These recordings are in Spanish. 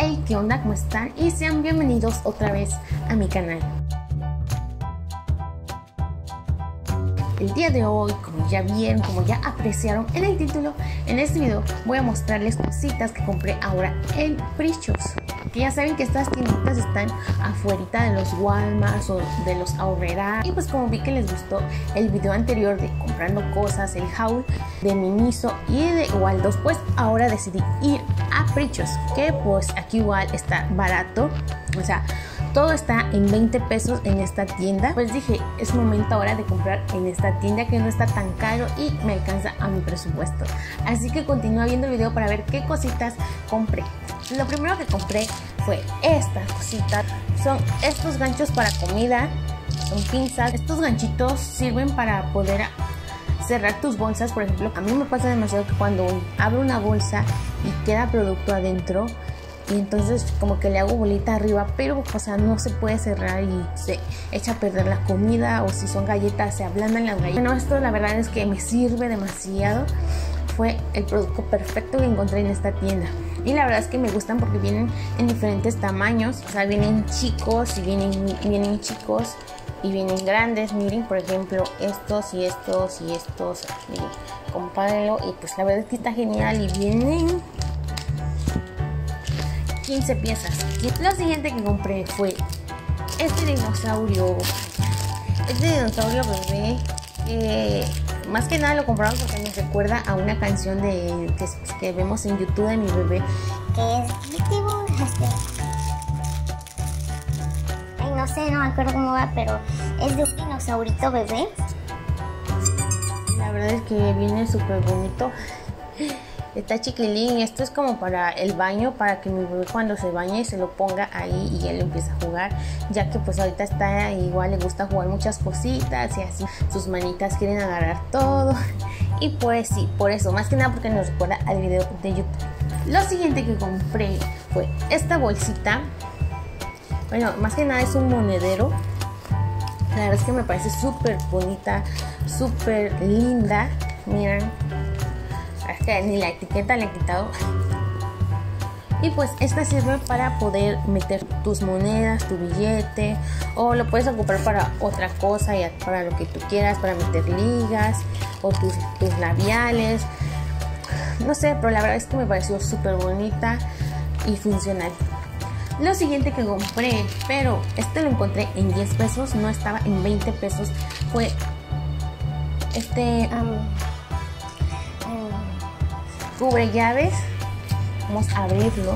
Hey, ¿qué onda? ¿Cómo están? Y sean bienvenidos otra vez a mi canal. El día de hoy, como ya vieron, como ya apreciaron en el título, en este video voy a mostrarles cositas que compré ahora en Precious. Que ya saben que estas tienditas están afuera de los Walmart o de los Aurrera. Y pues como vi que les gustó el video anterior de comprando cosas, el haul de Miniso y de Waldos, pues ahora decidí ir a Precious, que pues aquí igual está barato, o sea, todo está en 20 pesos en esta tienda. Pues dije, es momento ahora de comprar en esta tienda que no está tan caro y me alcanza a mi presupuesto. Así que continúa viendo el video para ver qué cositas compré. Lo primero que compré fue estas cositas. Son estos ganchos para comida, son pinzas. Estos ganchitos sirven para poder cerrar tus bolsas. Por ejemplo, a mí me pasa demasiado que cuando abro una bolsa y queda producto adentro, y entonces como que le hago bolita arriba, pero o sea, no se puede cerrar y se echa a perder la comida, o si son galletas se ablandan las galletas. Bueno, esto la verdad es que me sirve demasiado. Fue el producto perfecto que encontré en esta tienda. Y la verdad es que me gustan porque vienen en diferentes tamaños. O sea, vienen chicos y vienen chicos y vienen grandes. Miren, por ejemplo, estos y estos y estos. Miren, compárenlo. Y pues la verdad es que está genial y vienen 15 piezas. Lo siguiente que compré fue este dinosaurio bebé. Más que nada lo compramos porque me recuerda a una canción que vemos en YouTube de mi bebé, que es ay, no sé, no me acuerdo cómo va, pero es de un dinosaurito bebé. La verdad es que viene súper bonito. Está chiquilín. Esto es como para el baño, para que mi bebé cuando se bañe se lo ponga ahí y él empieza a jugar, ya que pues ahorita está igual, le gusta jugar muchas cositas y así sus manitas quieren agarrar todo. Y pues sí, por eso, más que nada porque nos recuerda al video de YouTube. Lo siguiente que compré fue esta bolsita. Bueno, más que nada es un monedero. La verdad es que me parece súper bonita, súper linda. Miren, hasta ni la etiqueta le he quitado. Y pues esta sirve para poder meter tus monedas, tu billete, o lo puedes ocupar para otra cosa, ya para lo que tú quieras, para meter ligas o tus labiales, no sé, pero la verdad es que me pareció súper bonita y funcional. Lo siguiente que compré, pero este lo encontré en 10 pesos, no estaba en 20 pesos, fue este cubre llaves. Vamos a abrirlo.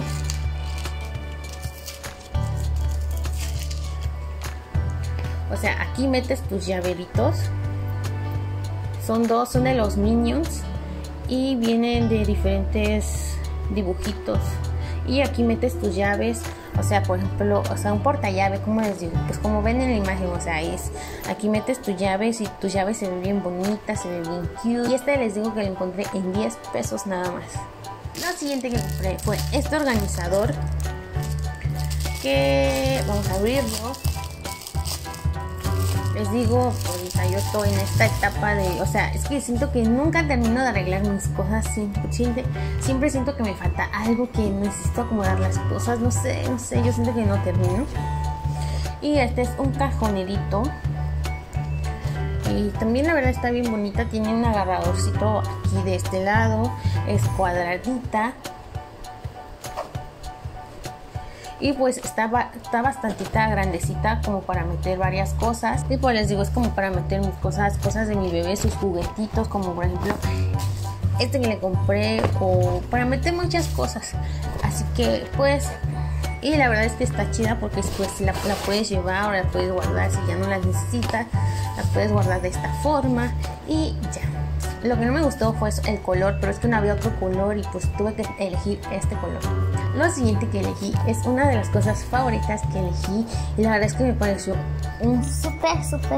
O sea, aquí metes tus llaveritos. Son dos, son de los Minions y vienen de diferentes dibujitos. Y aquí metes tus llaves. O sea, por ejemplo, o sea, un portallave, ¿cómo les digo? Pues como ven en la imagen, o sea, aquí metes tus llaves y tus llaves se ven bien bonitas, se ven bien cute. Y este les digo que lo encontré en 10 pesos nada más. Lo siguiente que compré fue este organizador, que vamos a abrirlo. Les digo, ahorita yo estoy en esta etapa de, o sea, es que siento que nunca termino de arreglar mis cosas. Siempre siento que me falta algo, que necesito acomodar las cosas, no sé, yo siento que no termino. Y este es un cajonerito. Y también la verdad está bien bonita, tiene un agarradorcito aquí de este lado, es cuadradita. Y pues está bastantita grandecita como para meter varias cosas. Y pues les digo, es como para meter mis cosas de mi bebé, sus juguetitos, como por ejemplo este que le compré, o para meter muchas cosas. Así que pues, y la verdad es que está chida porque pues la puedes llevar o la puedes guardar si ya no las necesitas. La puedes guardar de esta forma y ya. Lo que no me gustó fue el color, pero es que no había otro color y pues tuve que elegir este color. Lo siguiente que elegí es una de las cosas favoritas que elegí y la verdad es que me pareció un súper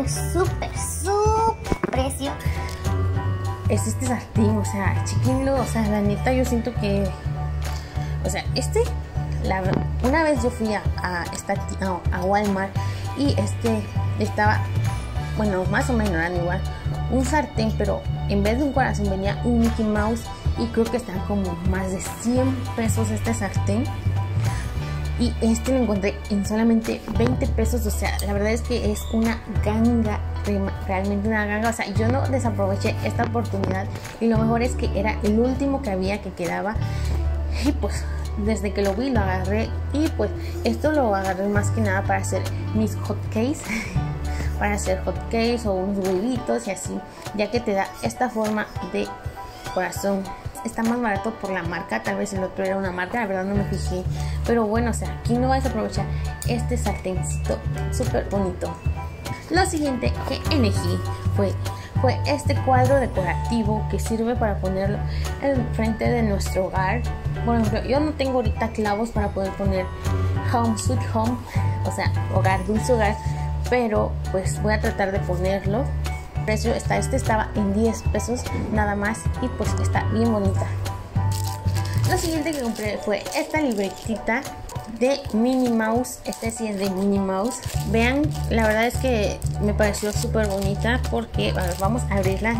precio. Es este sartén, o sea, chiquinlo, o sea, la neta yo siento que, o sea, una vez yo fui a Walmart y estaba, bueno, más o menos eran igual, un sartén, pero en vez de un corazón venía un Mickey Mouse y creo que están como más de 100 pesos este sartén. y este lo encontré en solamente 20 pesos. O sea, la verdad es que es una ganga, realmente una ganga. O sea, yo no desaproveché esta oportunidad y lo mejor es que era el último que había, que quedaba, y pues desde que lo vi lo agarré. Y pues esto lo agarré más que nada para hacer mis hotcakes para hacer hotcakes o unos huevitos y así, ya que te da esta forma de corazón. Está más barato por la marca, tal vez el otro era una marca, la verdad no me fijé, pero bueno, o sea, aquí no vas a aprovechar este sartencito súper bonito. Lo siguiente que elegí fue este cuadro decorativo que sirve para ponerlo en frente de nuestro hogar. Por ejemplo, yo no tengo ahorita clavos para poder poner Home Sweet Home, o sea, hogar, dulce hogar, pero pues voy a tratar de ponerlo. El precio estaba en 10 pesos nada más y pues está bien bonita. Lo siguiente que compré fue esta libretita de Minnie Mouse. Este sí es de Minnie Mouse. Vean, la verdad es que me pareció súper bonita porque, a ver, vamos a abrirla.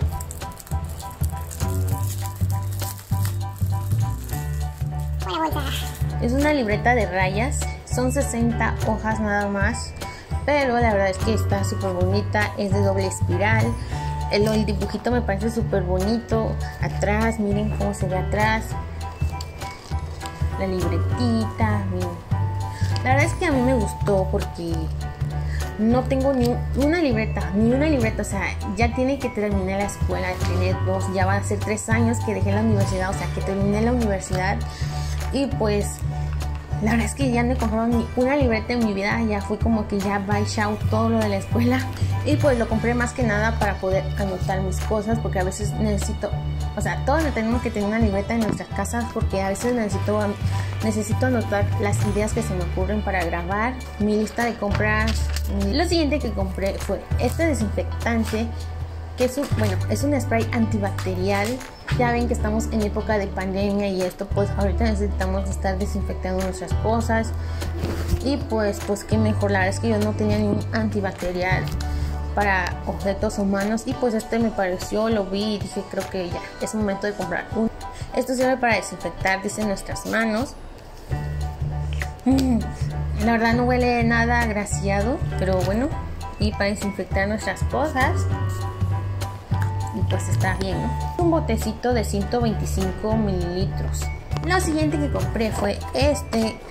Es una libreta de rayas, son 60 hojas nada más, pero la verdad es que está súper bonita, es de doble espiral. El dibujito me parece súper bonito. Atrás, miren cómo se ve atrás. La libretita, miren. La verdad es que a mí me gustó porque no tengo ni una libreta, o sea, ya tiene que terminar la escuela, tiene ya van a ser 3 años que dejé la universidad, o sea, que terminé la universidad y pues la verdad es que ya no he comprado ni una libreta en mi vida, ya fue como que ya bye chao todo lo de la escuela. Y pues lo compré más que nada para poder anotar mis cosas, porque a veces necesito, o sea, todos tenemos que tener una libreta en nuestras casas, porque a veces necesito anotar las ideas que se me ocurren para grabar, mi lista de compras. Lo siguiente que compré fue este desinfectante, que es un spray antibacterial. Ya ven que estamos en época de pandemia y esto, pues ahorita necesitamos estar desinfectando nuestras cosas y pues qué mejor. La verdad es que yo no tenía ningún antibacterial para objetos humanos y pues este me pareció, lo vi y dije, creo que ya es momento de comprar uno. Esto sirve para desinfectar, dice, nuestras manos. La verdad no huele nada agraciado, pero bueno, y para desinfectar nuestras cosas. Y pues está bien, ¿no? Un botecito de 125 mililitros. Lo siguiente que compré fue este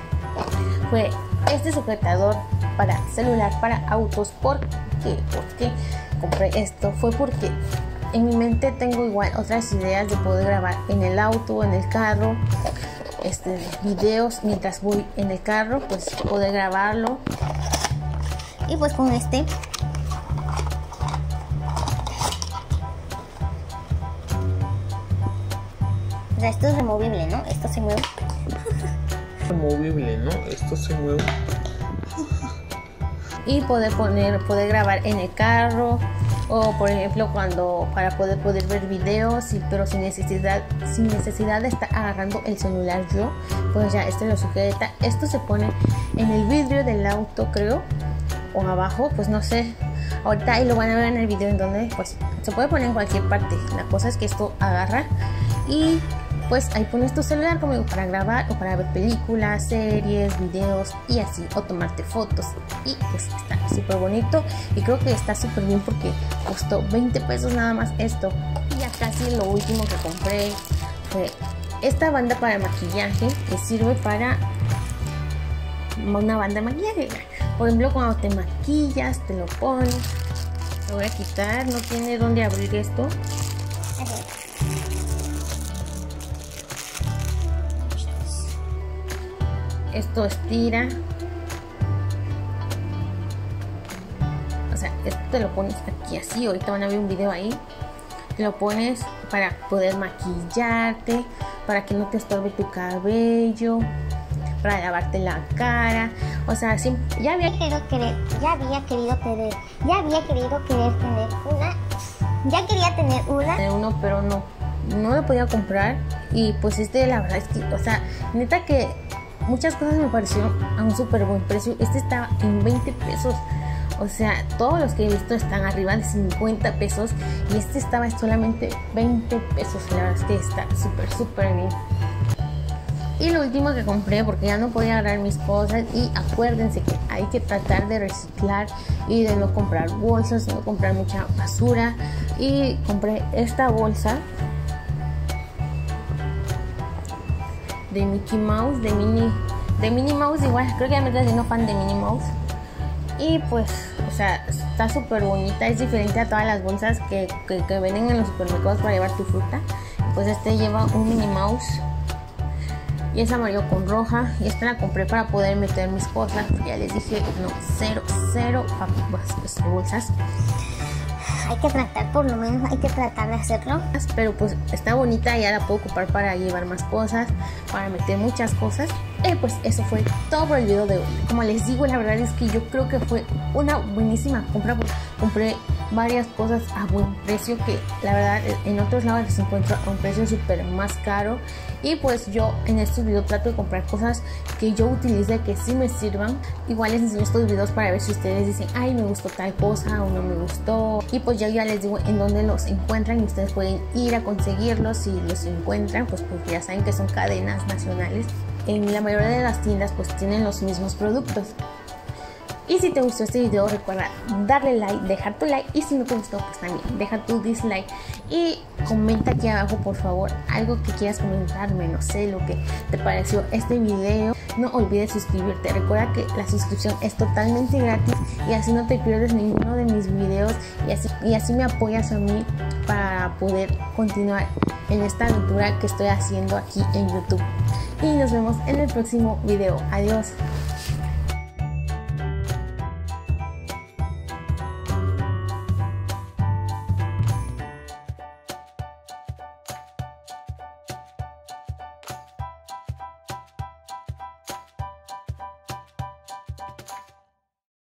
sujetador para celular para autos. ¿Por qué compré esto? Fue porque en mi mente tengo igual otras ideas de poder grabar en el auto, en el carro, videos mientras voy en el carro, pues poder grabarlo. Y pues con este o sea, esto es removible, ¿no? Esto se mueve. Removible, ¿no? Esto se mueve. Y poder grabar en el carro, o por ejemplo para poder ver videos, pero sin necesidad de estar agarrando el celular yo, pues ya lo sujeta. Esto se pone en el vidrio del auto, creo, o abajo, pues no sé. Ahorita ahí lo van a ver en el video en donde pues se puede poner en cualquier parte. La cosa es que esto agarra y pues ahí pones tu celular como digo, para grabar o para ver películas, series, videos y así, o tomarte fotos. Y pues está súper bonito y creo que está súper bien porque costó 20 pesos nada más esto. Y ya casi lo último que compré fue esta banda para maquillaje, que sirve para una banda de maquillaje. Por ejemplo, cuando te maquillas, te lo pones. Lo voy a quitar, no tiene dónde abrir esto. Esto estira, o sea, esto te lo pones aquí así. Ahorita van a ver un video ahí. Te lo pones para poder maquillarte, para que no te estorbe tu cabello, para lavarte la cara. O sea, ya había querido tener uno, pero no lo podía comprar. Y pues la verdad es que, o sea, neta que muchas cosas me parecieron a un súper buen precio. Este estaba en 20 pesos. O sea, todos los que he visto están arriba de 50 pesos. Y este estaba solamente 20 pesos. La verdad es que está súper bien. Y lo último que compré, porque ya no podía agarrar mis cosas, y acuérdense que hay que tratar de reciclar y de no comprar bolsas, no comprar mucha basura. Y compré esta bolsa de Mickey Mouse, de Minnie Mouse. Igual creo que ya me estoy haciendo fan de Minnie Mouse. Y pues, o sea, está súper bonita, es diferente a todas las bolsas que venden en los supermercados para llevar tu fruta. Pues este lleva un Minnie Mouse y es amarillo con roja, y esta la compré para poder meter mis cosas. Ya les dije, no, cero bolsas. Hay que tratar, por lo menos hay que tratar de hacerlo. Pero pues está bonita, ya la puedo ocupar para llevar más cosas, para meter muchas cosas. Pues eso fue todo por el video de hoy. Como les digo, la verdad es que yo creo que fue una buenísima compra, porque compré varias cosas a buen precio, que la verdad en otros lados les encuentro a un precio súper más caro. Y pues yo en estos videos trato de comprar cosas que yo utilice, que sí me sirvan. Igual les enseño estos videos para ver si ustedes dicen, ay, me gustó tal cosa o no me gustó. Y pues ya les digo en dónde los encuentran, y ustedes pueden ir a conseguirlos si los encuentran, pues porque ya saben que son cadenas nacionales. En la mayoría de las tiendas pues tienen los mismos productos. Y si te gustó este video, recuerda darle like, dejar tu like, y si no te gustó, pues también deja tu dislike y comenta aquí abajo, por favor, algo que quieras comentarme, no sé, lo que te pareció este video. No olvides suscribirte, recuerda que la suscripción es totalmente gratis, y así no te pierdes ninguno de mis videos, y así me apoyas a mí para poder continuar en esta aventura que estoy haciendo aquí en YouTube. Y nos vemos en el próximo video. Adiós.